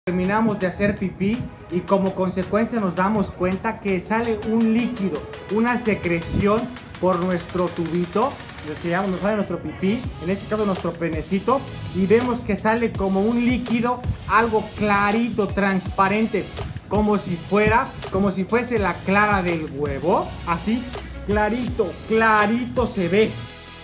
Terminamos de hacer pipí y como consecuencia nos damos cuenta que sale un líquido, una secreción por nuestro tubito, nos sale nuestro pipí, en este caso nuestro penecito, y vemos que sale como un líquido, algo clarito, transparente, como si fuese la clara del huevo, así, clarito, clarito se ve.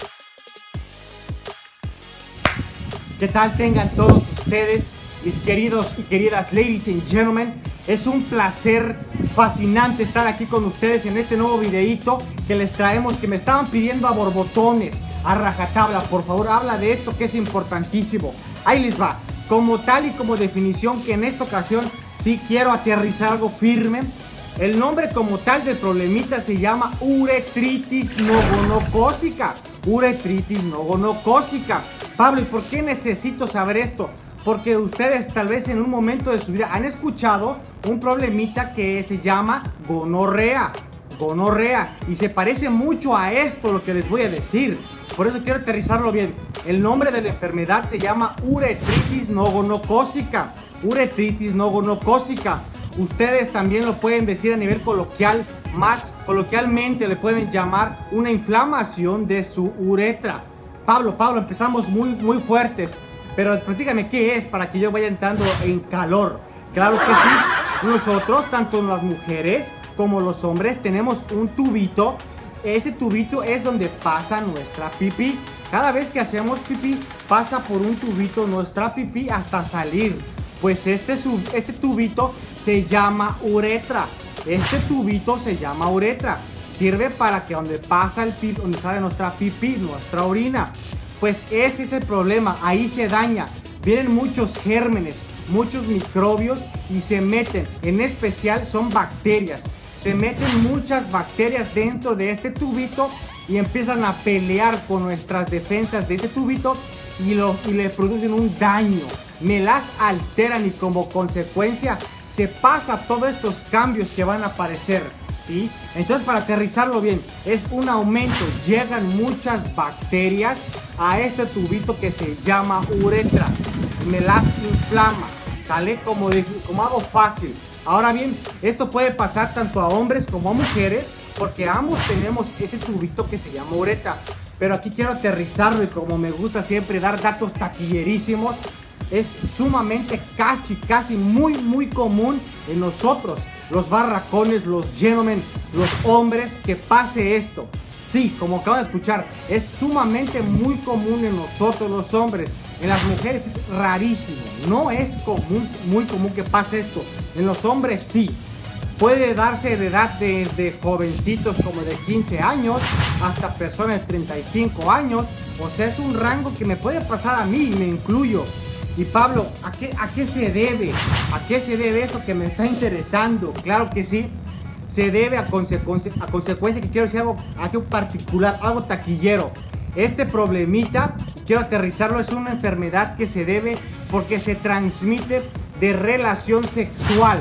¿Qué tal tengan todos ustedes? Mis queridos y queridas ladies and gentlemen, es un placer fascinante estar aquí con ustedes en este nuevo videito que les traemos, que me estaban pidiendo a borbotones, a rajatabla. Por favor, habla de esto que es importantísimo. Ahí les va, como tal y como definición, que en esta ocasión sí quiero aterrizar algo firme. El nombre como tal del problemita se llama uretritis nogonocócica. Uretritis nogonocócica. Pablo, ¿y por qué necesito saber esto? Porque ustedes tal vez en un momento de su vida han escuchado un problemita que se llama gonorrea. Gonorrea. Y se parece mucho a esto lo que les voy a decir. Por eso quiero aterrizarlo bien. El nombre de la enfermedad se llama uretritis nogonocócica. Uretritis nogonocócica. Ustedes también lo pueden decir a nivel coloquial. Más coloquialmente le pueden llamar una inflamación de su uretra. Pablo, empezamos muy fuertes. Pero platícame qué es para que yo vaya entrando en calor. Claro que sí, nosotros, tanto las mujeres como los hombres, tenemos un tubito. Ese tubito es donde pasa nuestra pipí. Cada vez que hacemos pipí, pasa por un tubito nuestra pipí hasta salir. Pues este tubito se llama uretra. Este tubito se llama uretra. Sirve para que donde pasa el pipí, donde sale nuestra pipí, nuestra orina. Pues ese es el problema, ahí se daña. Vienen muchos gérmenes, muchos microbios y se meten, en especial son bacterias. Se meten muchas bacterias dentro de este tubito y empiezan a pelear con nuestras defensas de este tubito y le producen un daño. Me las alteran y como consecuencia se pasa todos estos cambios que van a aparecer. ¿Sí? Entonces, para aterrizarlo bien, es un aumento, llegan muchas bacterias a este tubito que se llama uretra, me las inflama, ¿sale? Como algo fácil. Ahora bien, esto puede pasar tanto a hombres como a mujeres, porque ambos tenemos ese tubito que se llama uretra, pero aquí quiero aterrizarlo y como me gusta siempre dar datos taquillerísimos, es sumamente casi muy común en nosotros, los barracones, los gentlemen, los hombres, que pase esto. Sí, como acaban de escuchar, es sumamente muy común en nosotros los hombres. En las mujeres es rarísimo, no es muy común que pase esto. En los hombres sí. Puede darse de edad desde jovencitos como de 15 años hasta personas de 35 años. O sea, es un rango que me puede pasar a mí y me incluyo. Y Pablo, ¿a qué se debe? ¿A qué se debe eso que me está interesando? Claro que sí, se debe a consecuencia que quiero decir algo particular, algo taquillero. Este problemita, quiero aterrizarlo, es una enfermedad que se debe porque se transmite de relación sexual.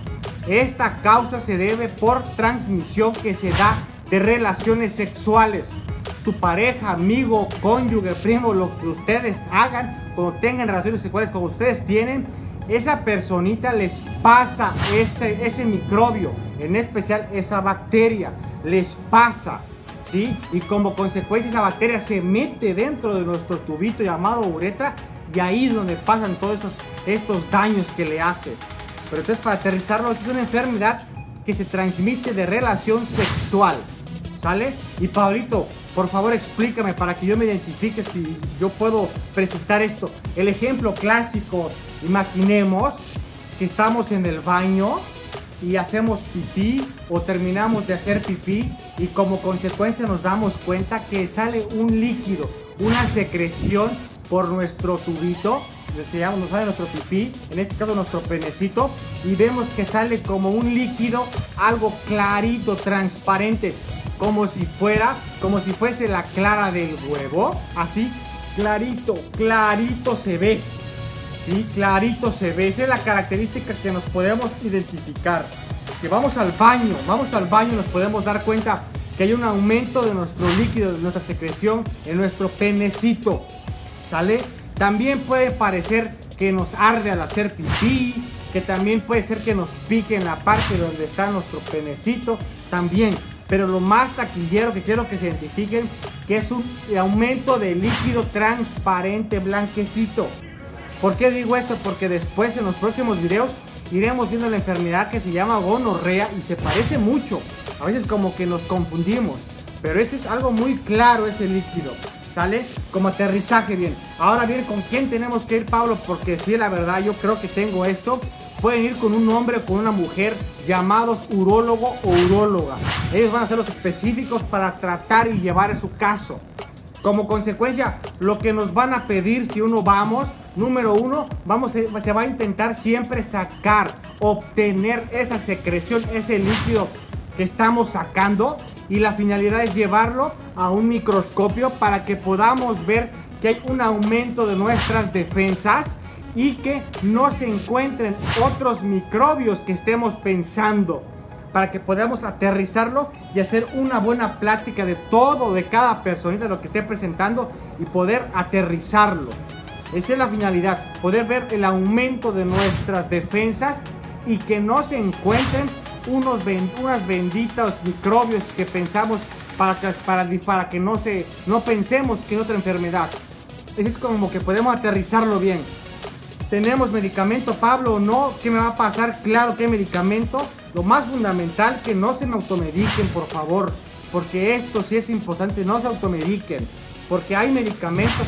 Esta causa se debe por transmisión que se da de relaciones sexuales. Tu pareja, amigo, cónyuge, primo, lo que ustedes hagan, cuando tengan relaciones sexuales como ustedes tienen, esa personita les pasa ese microbio, en especial esa bacteria, les pasa, ¿sí? Y como consecuencia esa bacteria se mete dentro de nuestro tubito llamado uretra y ahí es donde pasan todos estos daños que le hace. Pero entonces, para aterrizarlo, es una enfermedad que se transmite de relación sexual, ¿sale? Y Pablito, por favor explícame para que yo me identifique si yo puedo presentar esto. El ejemplo clásico, imaginemos que estamos en el baño y hacemos pipí o terminamos de hacer pipí y como consecuencia nos damos cuenta que sale un líquido, una secreción por nuestro tubito, nos sale nuestro pipí, en este caso nuestro penecito, y vemos que sale como un líquido, algo clarito, transparente, como si fuese la clara del huevo, así, clarito se ve, ¿sí? Clarito se ve. Esa es la característica que nos podemos identificar. Que vamos al baño y nos podemos dar cuenta que hay un aumento de nuestro líquido, de nuestra secreción en nuestro penecito, ¿sale? También puede parecer que nos arde al hacer pipí, que también puede ser que nos pique en la parte donde está nuestro penecito, también. Pero lo más taquillero que quiero que se identifiquen, que es un aumento de líquido transparente blanquecito. ¿Por qué digo esto? Porque después en los próximos videos iremos viendo la enfermedad que se llama gonorrea y se parece mucho. A veces como que nos confundimos, pero esto es algo muy claro, ese líquido. ¿Sale? Como aterrizaje bien. Ahora bien, ¿con quién tenemos que ir, Pablo? Porque sí, la verdad, yo creo que tengo esto. Pueden ir con un hombre o con una mujer llamados urólogo o uróloga. Ellos van a ser los específicos para tratar y llevar su caso. Como consecuencia, lo que nos van a pedir si uno vamos, número uno, se va a intentar siempre sacar, obtener esa secreción, ese líquido que estamos sacando, y la finalidad es llevarlo a un microscopio para que podamos ver que hay un aumento de nuestras defensas y que no se encuentren otros microbios que estemos pensando, para que podamos aterrizarlo y hacer una buena plática de todo, de cada personita, de lo que esté presentando, y poder aterrizarlo. Esa es la finalidad, poder ver el aumento de nuestras defensas y que no se encuentren unas benditas microbios que pensamos para que no pensemos que es otra enfermedad. Eso es como que podemos aterrizarlo bien. ¿Tenemos medicamento, Pablo, o no? ¿Qué me va a pasar? Claro que hay medicamento. Lo más fundamental, que no se me automediquen, por favor, porque esto sí es importante, no se automediquen, porque hay medicamentos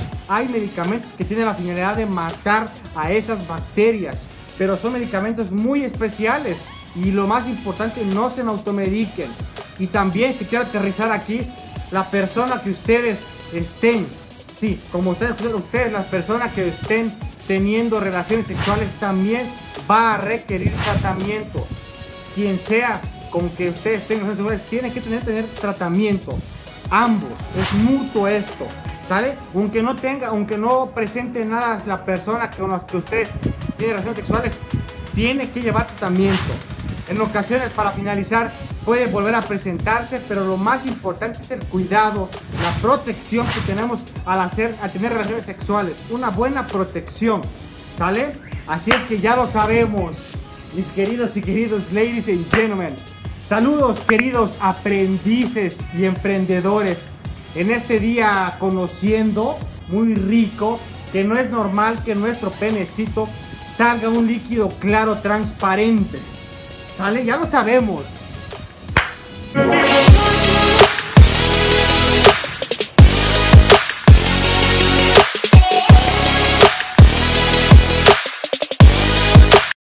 que tienen la finalidad de matar a esas bacterias, pero son medicamentos muy especiales. Y lo más importante, no se automediquen. Y también que quiero aterrizar aquí, la persona que ustedes estén, sí, como ustedes, las personas que estén teniendo relaciones sexuales, también va a requerir tratamiento. Quien sea con que ustedes tengan relaciones sexuales, tiene que tener tratamiento. Ambos, es mutuo esto, ¿sale? Aunque no presente nada la persona con la que ustedes tienen relaciones sexuales, tiene que llevar tratamiento. En ocasiones, para finalizar, puede volver a presentarse, pero lo más importante es el cuidado, la protección que tenemos al tener relaciones sexuales. Una buena protección, ¿sale? Así es que ya lo sabemos, mis queridos y queridos ladies and gentlemen. Saludos, queridos aprendices y emprendedores. En este día conociendo, muy rico, que no es normal que nuestro penecito salga un líquido claro, transparente. ¿Sale? Ya lo sabemos.